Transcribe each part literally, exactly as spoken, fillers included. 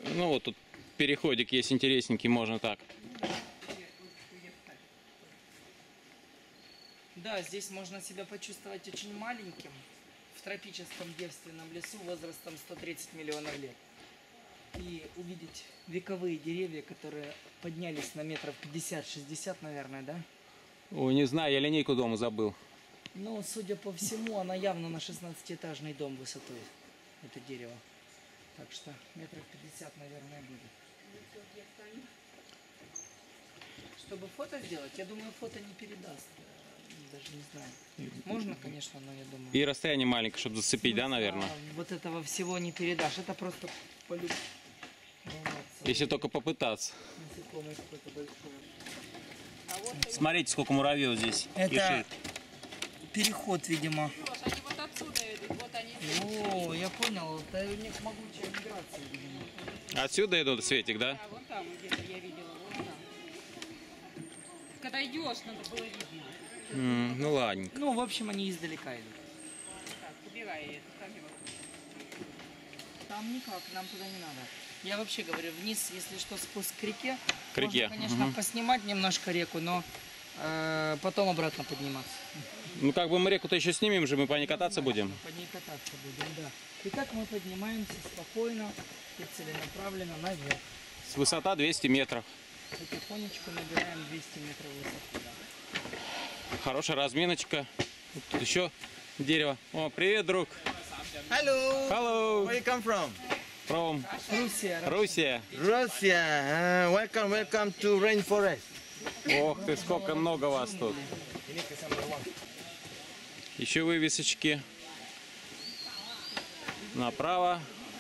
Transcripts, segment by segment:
Ну вот тут переходик есть интересненький, можно так. Да, здесь можно себя почувствовать очень маленьким в тропическом девственном лесу возрастом сто тридцать миллионов лет. И увидеть вековые деревья, которые поднялись на метров пятьдесят-шестьдесят, наверное, да? Ой, не знаю, я линейку дома забыл. Но, судя по всему, она явно на шестнадцатиэтажный дом высотой, это дерево. Так что метров пятьдесят, наверное, будет. Чтобы фото сделать, я думаю, фото не передаст. Даже не знаю. Можно, конечно, но я думаю... И расстояние маленькое, чтобы зацепить, да, наверное? А, вот этого всего не передашь. Это просто полюб... Если только попытаться. Насекомое какое-то большое. А вот Смотрите, сколько муравьев здесь Это кишит. переход, видимо. Леш, они вот отсюда идут, вот они. О, я понял. Это у них могучая миграция, видимо. Отсюда идут, Светик, да? А, вон там где-то я видела, вон там. Когда идешь, надо было видно. М, ну ладненько. Ну, в общем, они издалека идут. Так, убирай это, там его. Там никак, нам туда не надо. Я вообще говорю, вниз, если что, спуск к реке. К реке. Можно, конечно, Угу. поснимать немножко реку, но э, потом обратно подниматься. Ну как бы мы реку-то еще снимем же, мы по ней кататься будем. Мы по ней кататься будем, да. Итак, мы поднимаемся спокойно и целенаправленно наверх. С высота двести метров. Потихонечку набираем двести метров высоты. Хорошая разминочка. Вот тут еще дерево. О, привет, друг. Hello. Hello. Where you come from? From Руссия. Russia. Russia. Uh, welcome, welcome to rainforest. Ох ты, сколько много вас тут. Еще вывесочки. Направо.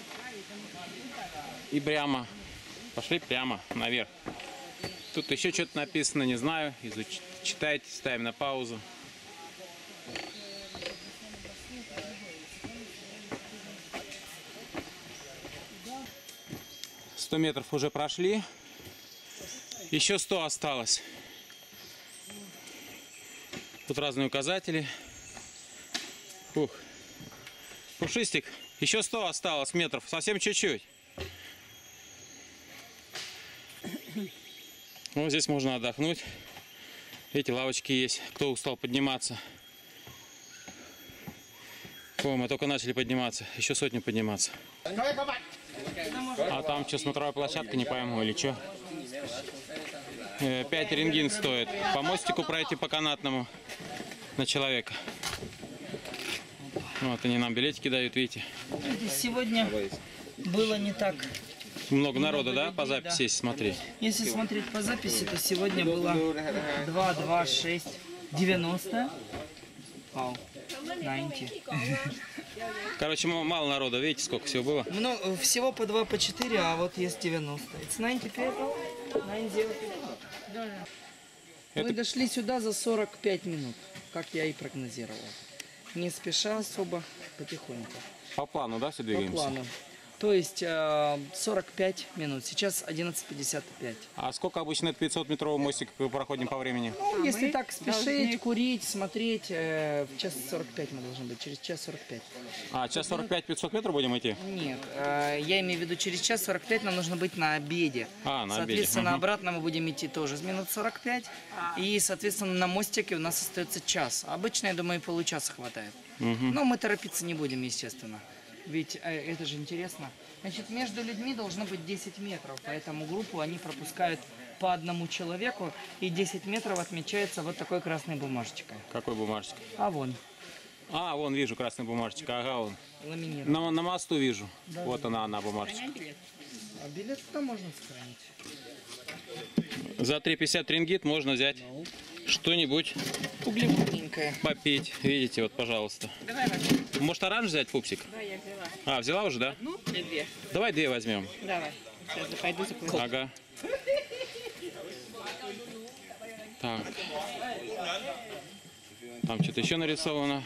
И прямо. Пошли прямо наверх. Тут еще что-то написано, не знаю. Изуч... Читайте, ставим на паузу. сто метров уже прошли. Еще сто осталось. Тут разные указатели. Ух. Пушистик. Еще сто осталось метров. Совсем чуть-чуть. Вот здесь можно отдохнуть. Эти лавочки есть. Кто устал подниматься. О, мы только начали подниматься. Еще сотню подниматься. А там что, смотровая площадка, не пойму, или что? пять рингин стоит. По мостику пройти по канатному на человека. Вот они нам билетики дают, видите. Сегодня было не так. Много народа, да, людей, по записи, да. если смотреть? Если смотреть по записи, то сегодня было два, два, шесть, девяносто. Вау. девяносто. Короче, мало народа, видите, сколько всего было? Много, всего по два, по четыре, а вот есть девяносто. It's ninety people? ninety. Да, да. Это- Мы дошли сюда за сорок пять минут, как я и прогнозировал. Не спеша особо, потихоньку. По плану, да, все По двигаемся? плану. То есть э, сорок пять минут. Сейчас одиннадцать пятьдесят пять. А сколько обычно это пятьсот метровый мостик проходим по времени? Ну, А если мы так спешить, должны- курить, смотреть, э, в час сорок пять мы должны быть. Через час сорок пять. А, сейчас сорок пять пятьсот метров будем идти? Нет, э, я имею в виду, через час сорок пять нам нужно быть на обеде. А, на обеде. Соответственно, Мгм. обратно мы будем идти тоже с минут сорок пять. И, соответственно, на мостике у нас остается час. Обычно, я думаю, и получаса хватает. Но мы торопиться не будем, естественно. Ведь э, это же интересно. Значит, между людьми должно быть десять метров. Поэтому группу они пропускают по одному человеку. И десять метров отмечается вот такой красной бумажечкой. Какой бумажечка? А вон, А, вон вижу красная бумажечка, ага, вон. ламинирован. На, на мосту вижу. Вот она, она бумажечка. А билет там можно сохранить. За три пятьдесят рингит можно взять что-нибудь Углеводненькое. попить. Видите, вот, пожалуйста. Давай возьмем. Может, оранж взять, пупсик? Да, я взяла. А, взяла уже, да? Ну, или две. Давай две возьмем. Давай. Сейчас я пойду заплачу. Ага. Так. Там что-то еще нарисовано.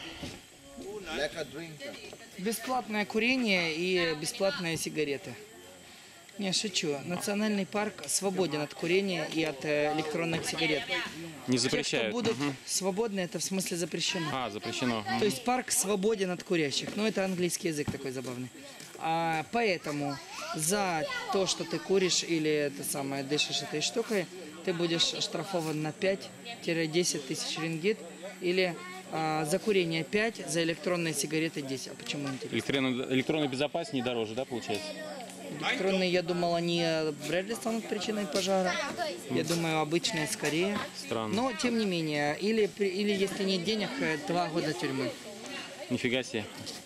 Бесплатное курение и бесплатные сигареты. Не, шучу. Национальный парк свободен от курения и от э, электронных сигарет. Не Те, кто запрещают. будут Мгм. свободны, это в смысле запрещено. А, запрещено. То есть парк свободен от курящих. Ну, это английский язык такой забавный. А, поэтому за то, что ты куришь или это самое, дышишь этой штукой, ты будешь оштрафован на пять-десять тысяч рингит или а, за курение пять, за электронные сигареты десять. А почему интересно? Электронная, электронная безопасность не дороже, да, получается? Электронные, я думал, они вряд ли станут причиной пожара. Я думаю, обычные скорее. Странно. Но, тем не менее, или, при- или если нет денег, э, два года тюрьмы. Нифига себе.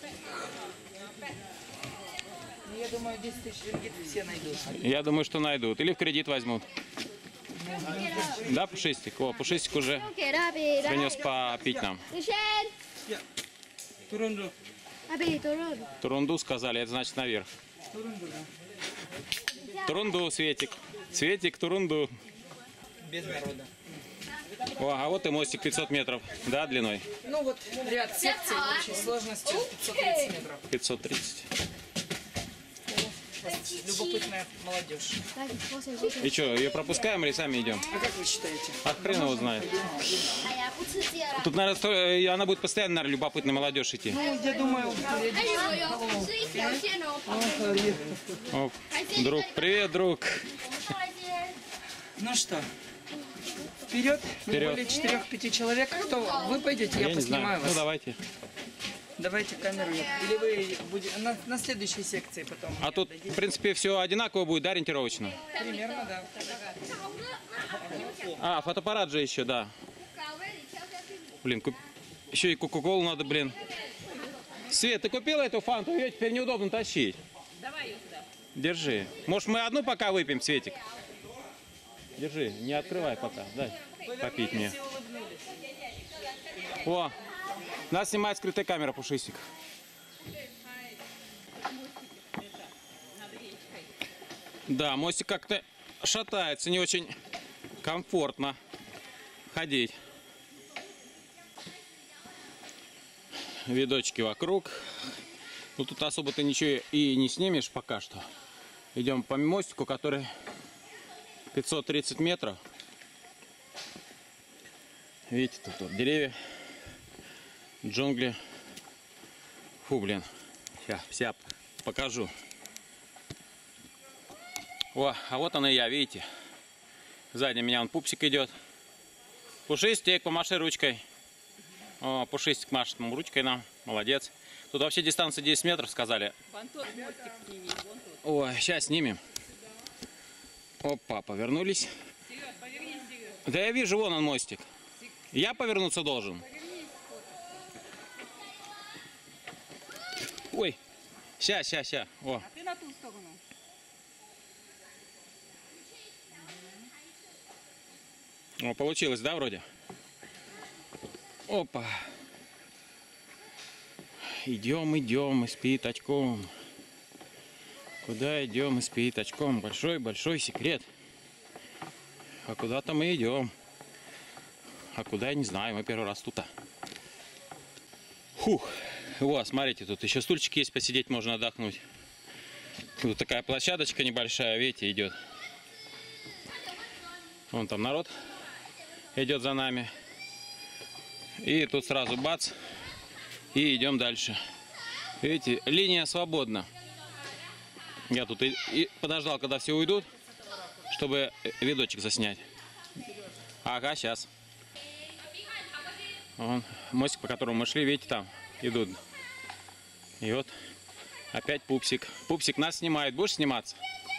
Ну, я думаю, десять тысяч рингит все найдут. Я думаю, что найдут. Или в кредит возьмут. Да, Пушистик? О, Пушистик уже принес попить нам. Турунду. Турунду сказали, это значит наверх. Турунду, да. Турунду, Светик. Светик, турунду. Без народа. О, а вот и мостик пятьсот метров, да, длиной? Ну вот ряд секций общей сложностью пятьсот тридцать метров. пятьсот тридцать. Любопытная молодежь. И что, ее пропускаем или сами идем? А как вы считаете? А хрен его знает. Тут, наверное, сто- э, она будет постоянно, наверное, любопытная молодежь идти. Ну, я думаю, О, друг, привет, друг. ну что, вперед, Вперед. более четырех-пяти человек. Кто? Вы пойдете, я, Я не поснимаю знаю. вас. Ну, давайте. Давайте камеру. Или вы будете на, на следующей секции потом. А тут, в принципе, все одинаково будет, да, ориентировочно? Примерно, да. А, фотоаппарат же еще, да. Блин, куп... еще и кока-колу надо, блин. Свет, ты купила эту фанту? Ее теперь неудобно тащить. Давай ее сюда. Держи. Может, мы одну пока выпьем, Светик? Держи, не открывай пока. Дай попить мне. О, нас снимает скрытая камера, Пушистик. Да, мостик как-то шатается, не очень комфортно ходить. Видочки вокруг. Ну тут особо ты ничего и не снимешь пока что. Идем по мостику, который пятьсот тридцать метров. Видите, тут вот деревья, джунгли. Фу, блин. Сейчас, вся покажу. О, а вот она и я, видите. Сзади меня он пупсик идет. Пушистик, помаши ручкой. О, Пушистик машет ручкой нам. Молодец. Тут вообще дистанция десять метров, сказали. Вон тот мостик сними, вон тот. Ой, сейчас снимем. Опа, повернулись. Серег, повернись, Серег. Да я вижу, вон он мостик. Я повернуться должен. Ой, ща, ща, ща. О, А ты на ту сторону. О, получилось, да, вроде? Опа. Идем, идем, и с пятачком. Куда идем, и с пятачком? Большой-большой секрет. А куда-то мы идем. А куда, я не знаю, мы первый раз тут. Фух. Вот, смотрите, тут еще стульчик есть, посидеть можно, отдохнуть. Тут такая площадочка небольшая, видите, идет. Вон там народ идет за нами. И тут сразу бац. И идем дальше. Видите, линия свободна. Я тут и, и подождал, когда все уйдут, чтобы видочек заснять. Ага, сейчас. Вон мостик, по которому мы шли, видите, там идут. И вот опять пупсик. Пупсик нас снимает. Будешь сниматься?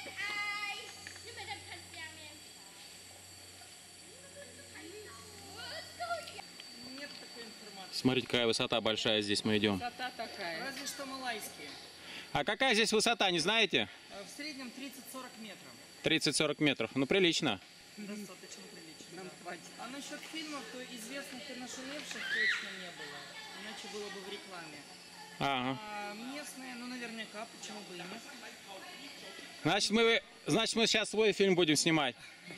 Смотрите, какая высота большая здесь мы идем. Высота такая. Разве что малайские. А какая здесь высота, не знаете? А В среднем тридцать-сорок метров. тридцать-сорок метров. Ну, прилично. Достаточно прилично. Нам хватит. А насчет фильмов, то известных и нашумевших точно не было. Иначе было бы в рекламе. Ага. А местные, ну наверняка, почему бы и нет. Значит, мы, значит, мы сейчас свой фильм будем снимать.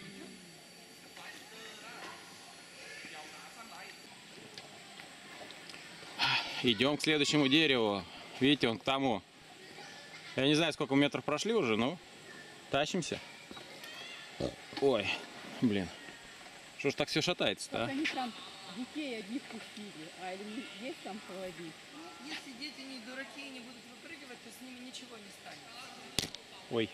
Идем к следующему дереву. Видите, он к тому. Я не знаю, сколько метров прошли уже, но тащимся. Ой, блин. Что ж так все шатается-то, а? Они там детей одних пустили, а или есть там холодильник? Если дети не дураки и не будут выпрыгивать, то с ними ничего не станет. Ой.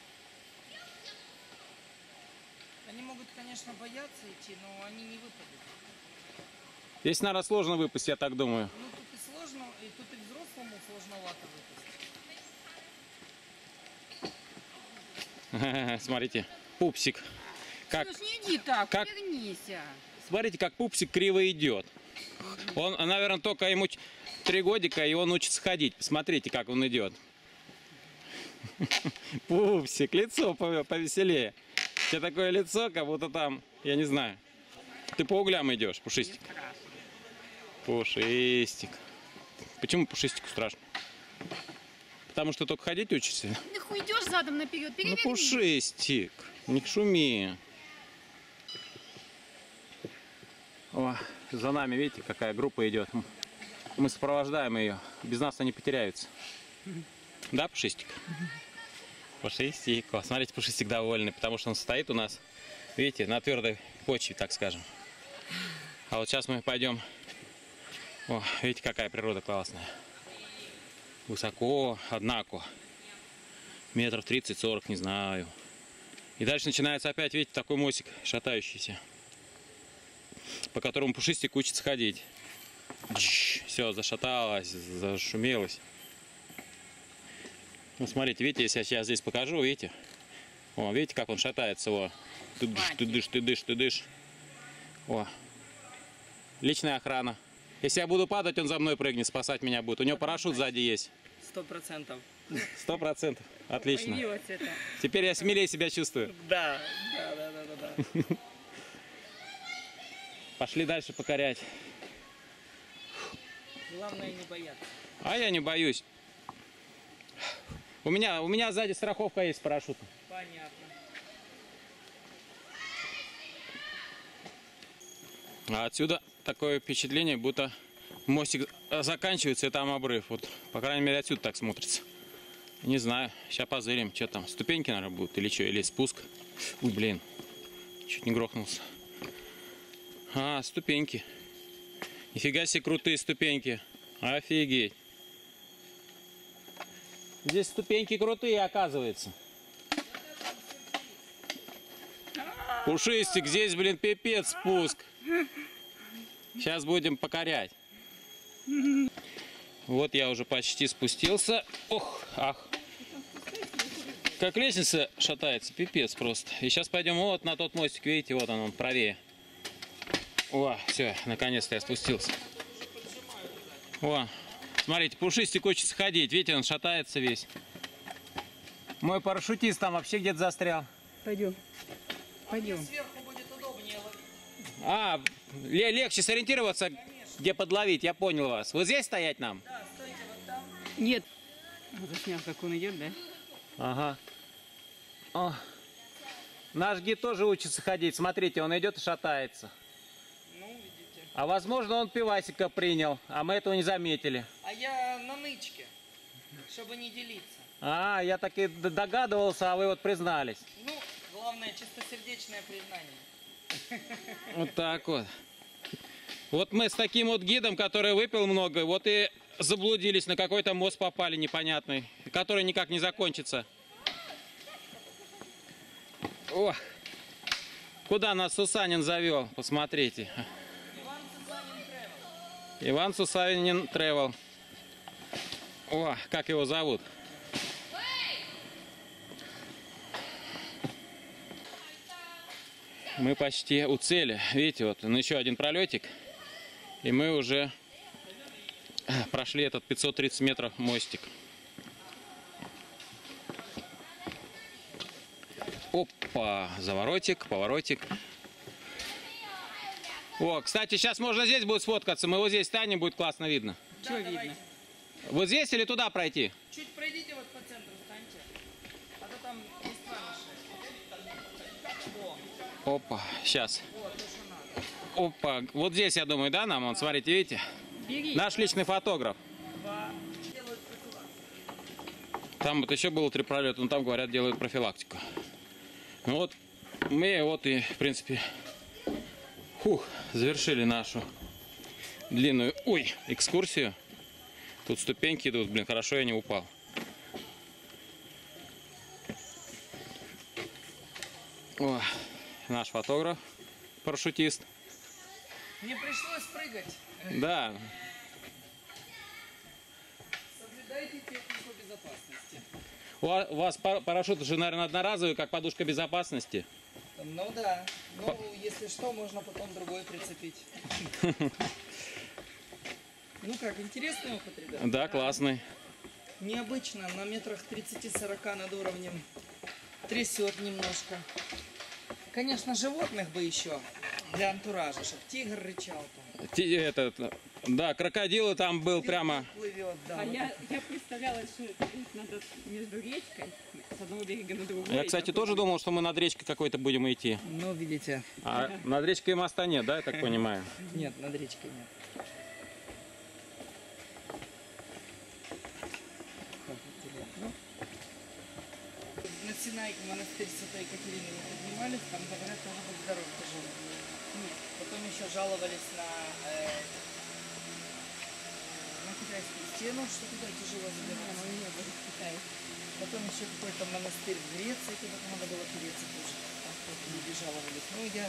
Они могут, конечно, бояться идти, но они не выпадут. Здесь, наверное, сложно выпасть, я так думаю. Ну тут и сложно, и тут и взрослому сложновато выпасть. Смотрите, пупсик. Как, Слушай, не иди так, как- повернися. смотрите, как пупсик криво идет. Он, наверное, только ему ч- три годика, и он учится ходить. Посмотрите, как он идет. Пупсик, лицо пове- повеселее. У тебя такое лицо, как будто там, я не знаю. Ты по углям идешь, Пушистик. Пушистик. Почему Пушистику страшно? Потому что только ходить учишься? Ты хуй идешь задом наперед, Ну, переверни. Пушистик, не шуми. О, за нами, видите, какая группа идет. Мы сопровождаем ее. Без нас они потеряются. Да, Пушистик? Пушистик. О, смотрите, Пушистик довольный, потому что он стоит у нас, видите, на твердой почве, так скажем. А вот сейчас мы пойдем. О, видите, какая природа классная. Высоко, однако. Метров тридцать-сорок, не знаю. И дальше начинается опять, видите, такой мостик шатающийся, по которому Пушистик учится ходить. Все, зашаталось, зашумелось. Ну, смотрите, видите, если я сейчас здесь покажу, видите? О, видите, как он шатается, о. Ты дышь, ты дышь, ты дышь, ты дышь. О. Личная охрана. Если я буду падать, он за мной прыгнет, спасать меня будет. У него парашют сзади есть. Сто процентов. Сто процентов. Отлично. Появилось это. Теперь я смелее себя чувствую. Да, да, да, да, да, да. Пошли дальше покорять. Главное не бояться. А я не боюсь. У меня, у меня сзади страховка есть с парашютом. Понятно. А отсюда такое впечатление, будто мостик заканчивается и там обрыв. Вот, по крайней мере, отсюда так смотрится. Не знаю. Сейчас позырим, что там. Ступеньки, наверное, будут или что, или спуск. Ой, блин. Чуть не грохнулся. А, ступеньки. Нифига себе крутые ступеньки. Офигеть. Здесь ступеньки крутые, оказывается. Пушистик, здесь, блин, пипец спуск. Сейчас будем покорять. Вот я уже почти спустился. Ох, ах. Как лестница шатается, пипец просто. И сейчас пойдем вот на тот мостик, видите, вот он, он правее. О, все, наконец-то я спустился. О, смотрите, Пушистик учится ходить, видите, он шатается весь. Мой парашютист там вообще где-то застрял. Пойдем. Пойдем. Сверху будет удобнее ловить. А, ле- легче сориентироваться, где подловить, я понял вас. Вот здесь стоять нам? Да, стойте вот там. Нет. Заснял, как он идет, да? Ага. О. Наш гид тоже учится ходить. Смотрите, он идет и шатается. Ну, видите. А возможно, он пивасика принял, а мы этого не заметили. А я на нычке, чтобы не делиться. А, я так и д- догадывался, а вы вот признались. Ну, главное, чистосердечное признание. Вот так вот. Вот мы с таким вот гидом, который выпил много, вот и заблудились, на какой-то мост попали непонятный, который никак не закончится. О, куда нас Сусанин завел, посмотрите. Иван Сусанин Тревел. О, как его зовут? Мы почти у цели. Видите, вот ну, еще один пролетик. И мы уже прошли этот пятьсот тридцать метров мостик. Опа, заворотик, поворотик. О, кстати, сейчас можно здесь будет сфоткаться. Мы вот здесь станем, будет классно видно. Что видно? Вот здесь или туда пройти? Чуть пройдите вот по центру, встаньте. А то там листва мешает. О, Опа, сейчас. вот, то, что надо. Опа, вот здесь, я думаю, да, нам? Вот, смотрите, видите? Бери. Наш личный фотограф. Два. Делают профилактику. Там вот еще было три пролета, но там, говорят, делают профилактику. Ну вот, мы вот и, в принципе, фух, завершили нашу длинную, ой, экскурсию. Тут ступеньки идут, блин, хорошо я не упал. О, наш фотограф, парашютист. Мне пришлось прыгать. Да, Соблюдайте технику безопасности. у ва- у вас пар- парашют же, наверное, одноразовый, как подушка безопасности. Ну да. Ну, если что, можно потом другой прицепить. Ну как, интересный опыт, ребята? Да, классный. Необычно, на метрах тридцати-сорока над уровнем трясет немножко. Конечно, животных бы еще для антуража, чтобы тигр рычал там. Ти- Этот, да, крокодилы там был прямо. Плывет, да. А вот я, я представляла, что здесь надо между речкой, с одного берега на другой. Я, кстати, тоже думал, что мы над речкой какой-то будем идти. Ну, видите, А над речкой моста нет, да, я так понимаю? нет, над речкой нет. Как интересно. На Синай монастырь Святой Екатерины не поднимались, там, говорят, тоже быть здоров тяжело. Потом еще жаловались на, э, на китайскую стену, что туда тяжело забираться. Потом еще какой-то монастырь в Греции, куда надо было переться тоже. Там кто-то люди жаловались. Ну, я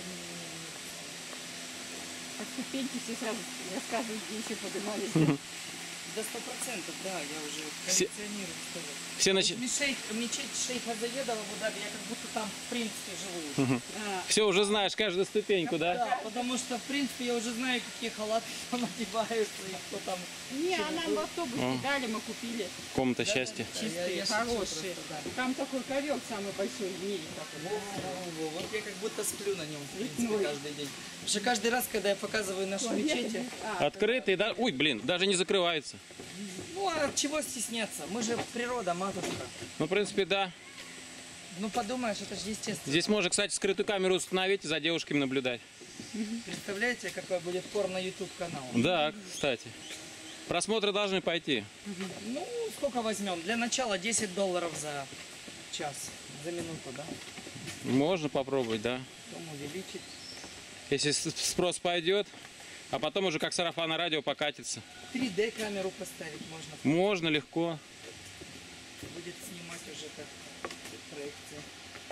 По ступеньке все сразу рассказывают, где еще поднимались. до ста процентов, да, я уже Все- коллекционирую, скажу. Все, нач... Мечеть, мечеть шейха Заеда в Абу-Даби, я как будто там в принципе живу. уже. А, Все уже знаешь каждую ступеньку, да? Да, потому что в принципе я уже знаю, какие халаты там одеваются и кто там. не, а нам в автобусе О. дали, мы купили. Комната счастья. Я- Чистые, я шучу хорошие. просто, да. Там такой ковер самый большой в мире. такой. Во-во-во, вот я как будто сплю на нем, в принципе, Лесной. каждый день. Потому что каждый раз, когда я показываю нашу мечеть, А, Открытый, да? Ой, блин, даже не закрывается. ну а чего стесняться? Мы же природа, матушка. Ну, в принципе, да. Ну подумаешь, это же естественно. Здесь можно, кстати, скрытую камеру установить и за девушками наблюдать. Представляете, какой будет порно YouTube канал? Да, кстати. Просмотры должны пойти. Ну, сколько возьмем? Для начала десять долларов за час, за минуту, да? Можно попробовать, да. Потом увеличить. Если с- спрос пойдет, а потом уже как сарафанное радио покатится. три дэ камеру поставить можно. Можно легко. Будет снимать уже как проекция.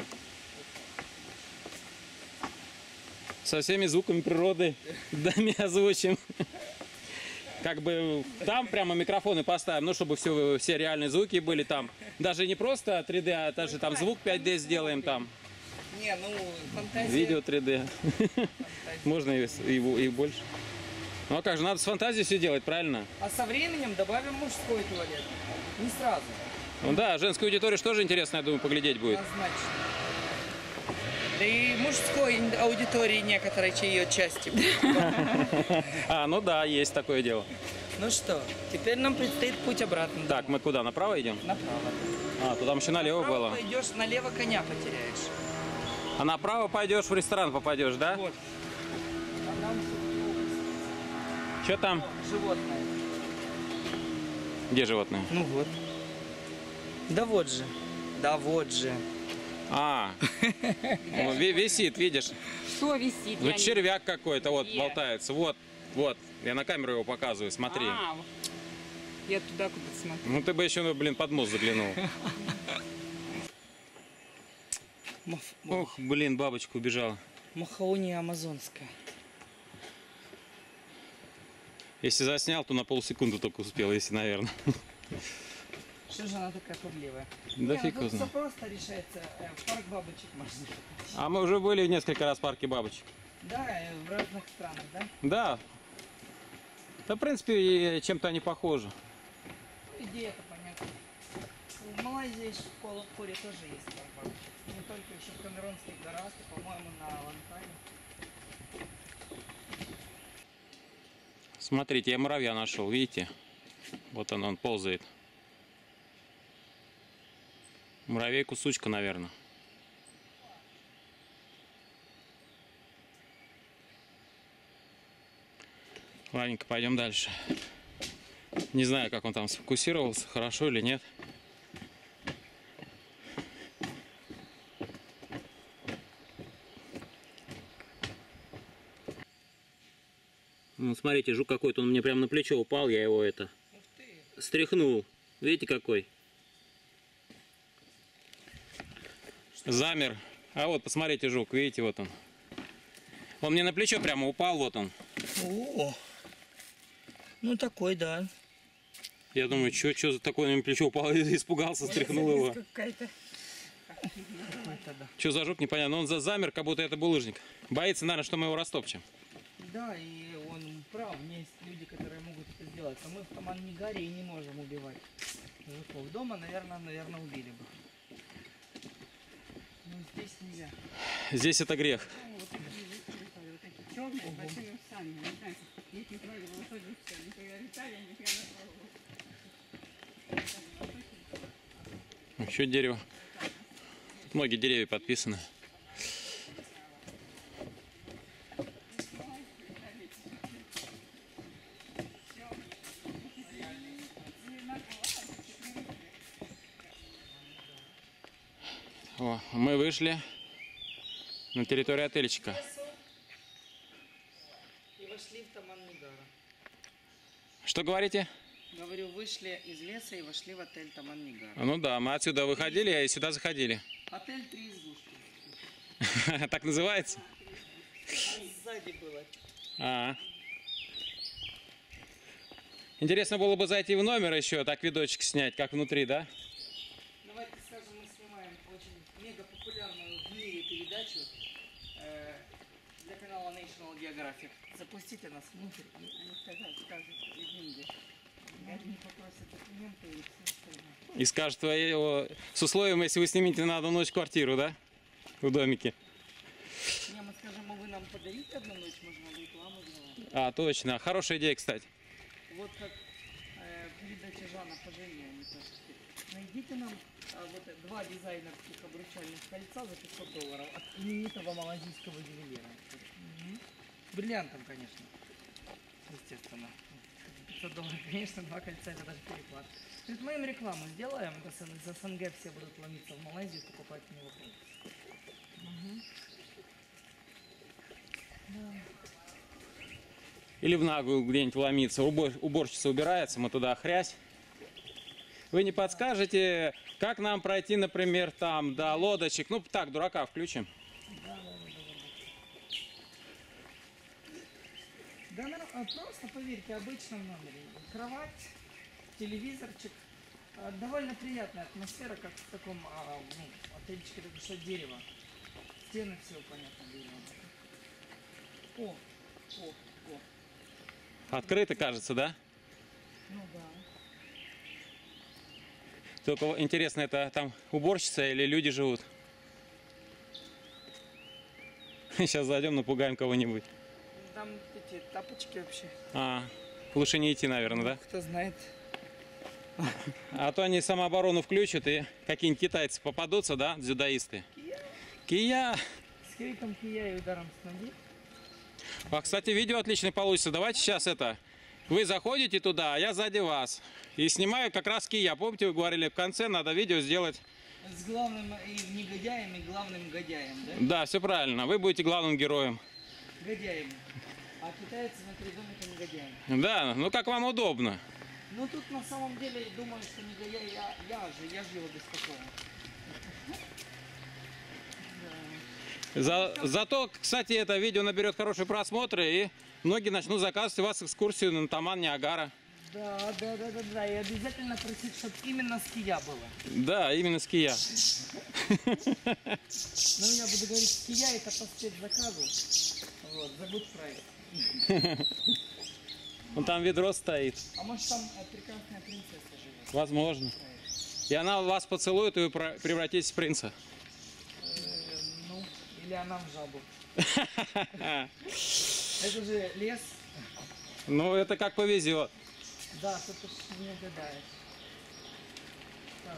Со всеми звуками природы, дами озвучим. Как бы там прямо микрофоны поставим, ну, чтобы все, все реальные звуки были там. Даже не просто три дэ, а даже там звук пять дэ сделаем там. Не, ну, фантазия. Видео три дэ. Можно и, с- и, в- и больше. Ну а как же, надо с фантазией все делать, правильно? А со временем добавим мужской туалет. Не сразу. Ну да, женскую аудиторию что же интересно, я думаю, поглядеть будет. Однозначно. Да и мужской аудитории некоторой ее части. А, ну да, есть такое дело. Ну что, теперь нам предстоит путь обратно. Так, мы куда, направо идем? Направо. А, туда еще налево Направо было. пойдешь, налево коня потеряешь. А направо пойдешь, в ресторан попадешь, да? Вот. А там Что там? животное. Где животные? Ну вот. Да вот же. Да вот же. А, ну, ви- висит, видишь? что висит? Ну Я не- червяк какой-то вот Где? болтается. Вот, вот. Я на камеру его показываю, смотри. А, я туда куда смотрю. Ну ты бы еще, ну, блин, под мост заглянул. Мах- Ох, блин, бабочка убежала. Махауния амазонская. Если заснял, то на полсекунды только успел, если, наверное. Что же она такая пугливая? Да Не, фиг ну его тут знает. всё просто решается. Э, В парк бабочек можно. А мы уже были несколько раз в парке бабочек. Да, э, в разных странах, да? Да. Да, в принципе, и чем-то они похожи. Ну, идея-то понятна. В Малайзии в Куала-Лумпуре тоже есть парк бабочек. Не только еще в Камеронских горах и, по-моему, на Лантане. Смотрите, я муравья нашел, видите? Вот он, он ползает. Муравей кусочка, наверное. Ладненько, пойдем дальше. Не знаю, как он там сфокусировался, хорошо или нет. Ну, смотрите, жук какой-то, он мне прямо на плечо упал, я его это Ух ты! стряхнул. Видите какой? Замер А вот, посмотрите, жук, видите, вот он. Он мне на плечо прямо упал, вот он. О, ну такой, да. Я думаю, что что за такое на плечо упал, испугался, стряхнул его. Какая-то. Это да. Что за жук, непонятно. Он за- замер, как будто это булыжник. Боится, наверное, что мы его растопчем. Да, и он прав, есть люди, которые могут это сделать. А мы в Таман-Нигаре и не можем убивать жуков. Дома, наверное, наверное, убили бы. Но здесь нельзя. Здесь это грех. Вот эти черные, с большими усами. Не знаю, их не пробовала тоже все. Никогда летали, они прямо пробовали. Еще дерево. Многие деревья подписаны. О, мы вышли на территорию отельчика. И вошли в Таман-Нигара. Что говорите? Говорю, вышли из леса и вошли в отель Таман-Нигара. Ну да, мы отсюда выходили, и сюда заходили. Отель «Три избушки». Так называется? А сзади было. А. Интересно было бы зайти в номер еще, так видочек снять, как внутри, да? Давайте скажем, мы снимаем очень мега популярную в мире передачу э, для канала National Geographic. Запустите нас внутрь. Они сказали, скажут, и деньги. Они попросят документы и все остальное. И скажет его с условием, если вы снимете на одну ночь квартиру, да? В домике. Не, мы скажем, а вы нам подарите одну ночь, можно рекламу сделать. А, точно. Хорошая идея, кстати. Вот как э, передача Жана Пожения, они тоже. Найдите нам а, вот э, два дизайнерских обручальных кольца за пятьсот долларов от именитого малазийского ювелира. Мгм. С бриллиантом, конечно. Естественно. пятьсот долларов, конечно, два кольца, это даже переплат. Говорит, мы им рекламу сделаем, это с- из СНГ все будут ломиться в Малайзию, покупать у него кольца. Или в наглую где-нибудь ломиться. Убор- уборщица убирается, мы туда хрясь. Вы не подскажете, как нам пройти, например, там до лодочек? Ну, так, дурака включим. Да, ну, а просто поверьте, обычном номере. Кровать, телевизорчик. А, Довольно приятная атмосфера, как в таком а, ну, отельчике, только что дерево. Стены все, понятно, дерево. О, о, о. Открыто, кажется, да? Ну да. Только интересно, это там уборщица или люди живут? Сейчас зайдем, напугаем кого-нибудь. Там эти тапочки вообще. А, лучше не идти, наверное, да? Кто знает. А то они самооборону включат и какие-нибудь китайцы попадутся, да, дзюдоисты. Кия! С криком кия и ударом с ноги. А, кстати, видео отлично получится. Давайте сейчас это. Вы заходите туда, а я сзади вас. И снимаю как раз кия. Помните, вы говорили, в конце надо видео сделать. С главным и негодяем, и главным годяем, да? Да, все правильно. Вы будете главным героем. Годяем. А китайцы на придумали негодяем. Да, ну как вам удобно. Ну тут на самом деле думаю, что негодяй я, я же, я же его без такого. За, зато, кстати, это видео наберет хорошие просмотры, и многие начнут заказывать у вас экскурсию на Таман-Ниагара. Да, да, да, да, да. И обязательно просить, чтобы именно с кия было. Да, именно с кия. Ну я буду говорить, с кия это по спецзаказу. Вот, за good price. Вон там ведро стоит. А может там э, прекрасная принцесса живет? Возможно. И она вас поцелует, и вы про- превратитесь в принца. Э, ну, или она в жабу. Это же лес. Ну, это как повезет. Да, тут уж не угадаешь. Так.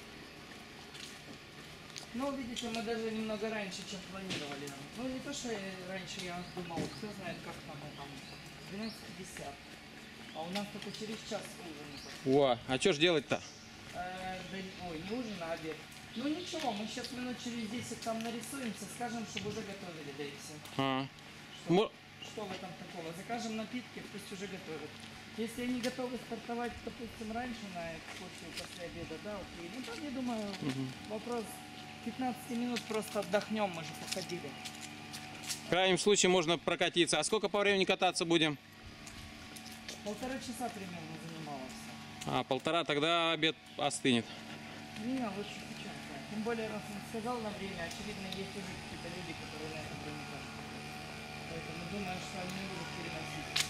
Ну, видите, мы даже немного раньше, чем планировали. Ну, не то, что я раньше я думал, кто знает, как там, ну, там двенадцать пятьдесят. А у нас только через час ужин. О, а что ж делать-то? Э, да, не- ой, не ужин, а обед. Ну ничего, мы сейчас минут через десять там нарисуемся, скажем, чтобы уже готовили, да и все. А. Мо- Что в этом такого? Закажем напитки, пусть уже готовят. Если они готовы стартовать, допустим, раньше на экскурсию после обеда, да, окей. Ну там, я думаю, вопрос пятнадцать минут просто отдохнем, мы же походили. В крайнем случае можно прокатиться. А сколько по времени кататься будем? Полтора часа примерно занималось. А, полтора, тогда обед остынет. Не, лучше сейчас. Да. Тем более, раз он сказал на время, очевидно, есть уже какие-то люди, которые на это проникают. Поэтому думаю, что они не будут переносить.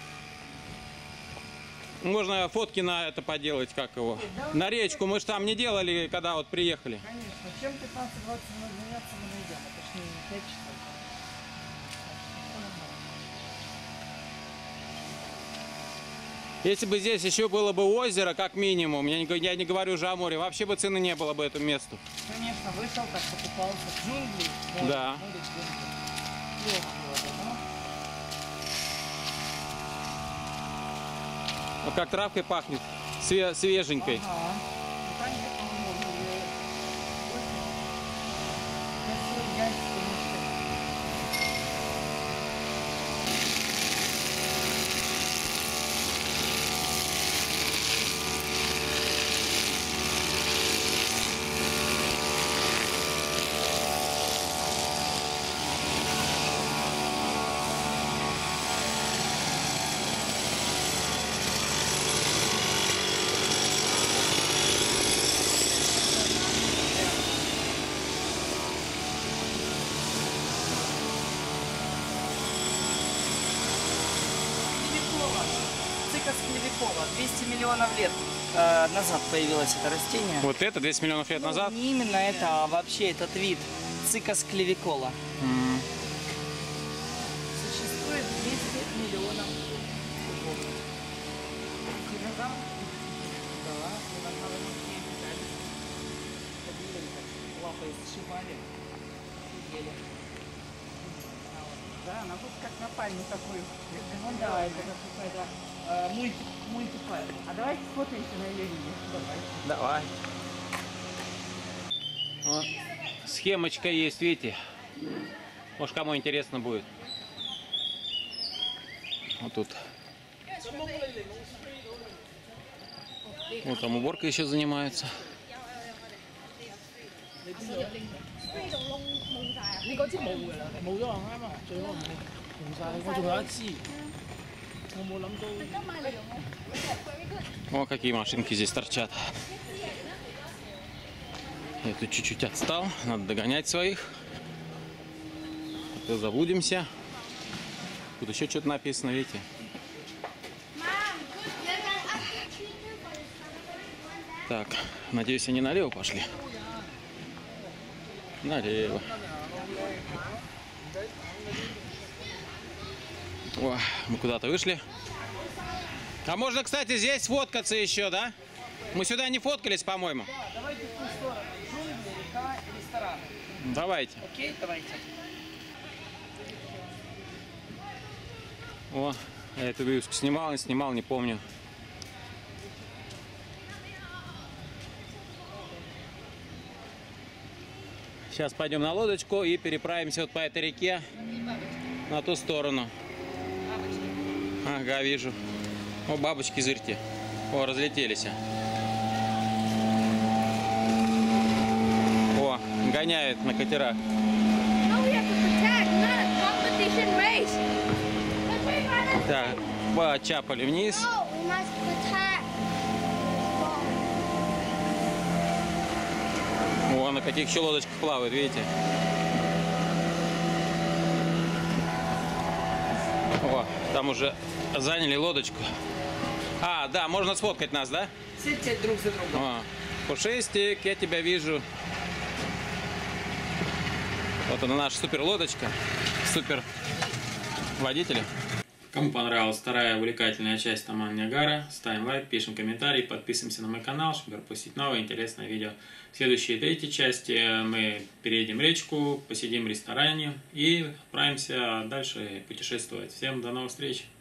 Можно фотки на это поделать, как его. На речку. Мы же там не делали, когда вот приехали. Конечно, чем пятнадцать-двадцать минут заняться мы найдем. Это ж не пять часов. Если бы здесь еще было бы озеро, как минимум, я не, я не говорю уже о море, вообще бы цены не было бы этому месту. Конечно, вышел, так покупался. Джунгли. Море, Да. море, джунгли. Плохо было бы, да? Вот как травкой пахнет, све- свеженькой. Ага. Ну, конечно, можно ее красиво взять, конечно. Клевикова. Цикас клевикова. двести миллионов лет э, назад появилось это растение. Вот это двести миллионов лет Ну, назад? не именно это, а вообще этот вид. Цикас клевикола. М. Существует двести миллионов зубов. Динозавр? Да, динозавры морские летали. Ходили так, лапой сшибали и ели. Да, она вот как на пальму такую. Ну да, это как какая-то э, мульти, мультипальма. А давайте сфотаемся на ее видео. Давай. Давай. Вот. Схемочка есть, видите? Может, кому интересно будет. Вот тут. Вот там уборка еще занимается. 你嗰支冇㗎啦，冇咗啊啱啊，最好唔好用晒。我仲有一支，我冇諗到。 О, какие машинки здесь торчат. Я тут чуть-чуть отстал. Надо догонять своих. А то заблудимся. Тут еще что-то написано, видите? Так, надеюсь, они налево пошли. Налево. О, мы куда-то вышли. А можно, кстати, здесь сфоткаться еще, да? Мы сюда не фоткались, по-моему. Давайте в ту сторону. Джунгли, река, рестораны. Давайте. Окей, давайте. О, я эту вывеску снимал, не снимал, не помню. Сейчас пойдем на лодочку и переправимся вот по этой реке на ту сторону. Ага, вижу. О, бабочки, зырьте. О, разлетелись. О, гоняют на катерах. No, we have to protect, not a competition race. Let's bring right up. Так, почапали вниз. No, we must protect. О, на каких еще лодочках плавают, видите? О, там уже заняли лодочку. А, да, можно сфоткать нас, да? Сидите друг за другом. О, Пушистик, я тебя вижу. Вот она, наша супер лодочка. Супер водители. Кому понравилась вторая увлекательная часть Таман Ниагара, ставим лайк, пишем комментарий, подписываемся на мой канал, чтобы пропустить новое интересное видео. В следующей третьей части мы переедем речку, посидим в ресторане и отправимся дальше путешествовать. Всем до новых встреч!